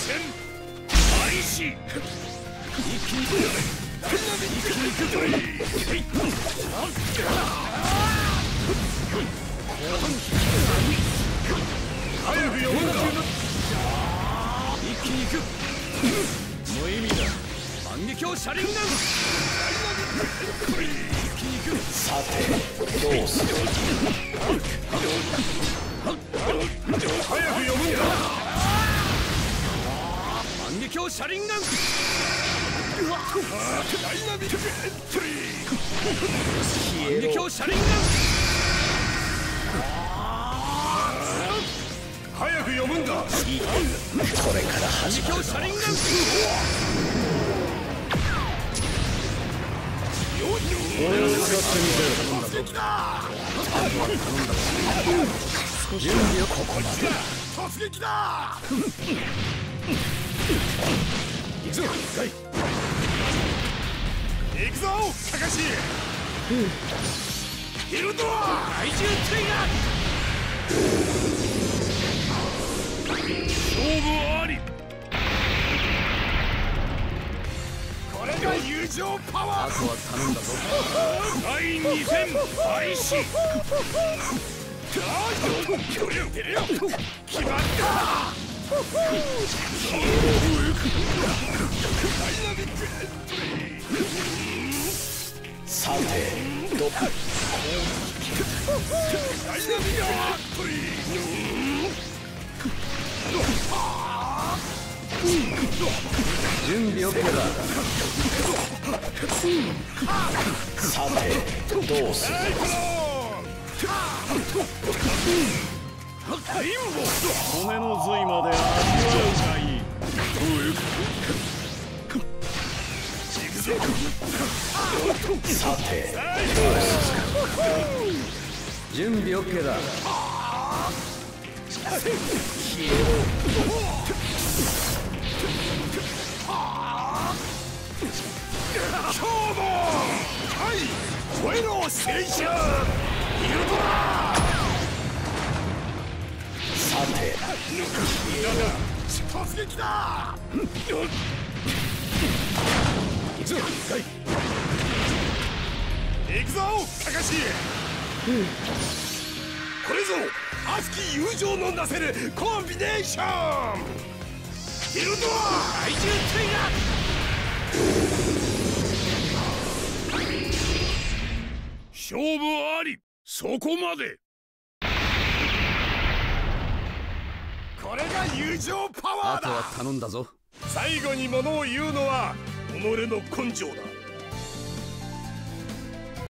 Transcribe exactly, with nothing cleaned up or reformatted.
戦開始。一気にダイナミックに行くぞ。早く読むんだ。一気に行く。無意味だ。反撃を車輪ガン。さてどうする。早く読むんだ。反撃を車輪ガン。ダイナミックエントリー。反撃を車輪ガン。早く読むんだ。これから始まる。車輪ガン。俺を使ってみてよ。準備をここまで。突撃だ。行くぞ。行くぞカカシ。ヒルドア怪獣タイガー。勝負あり。これが友情パワー。あとは頼んだぞ。だいに戦開始。決まった。さてどこ。ダイナミックエントリー。準備 OK だ。さてどうする。骨の髄まで味わうがいい。さてどうする。準備 OK だ。消えろ。今日もはい声の青春イルドラ。さて突撃だ。行くぞ行くぞカカシ。これぞ熱き友情のなせるコンビネーション。イルドア怪獣タイガー。勝負あり。そこまで。これが友情パワーだ。あとは頼んだぞ。最後に物を言うのは己の根性だ。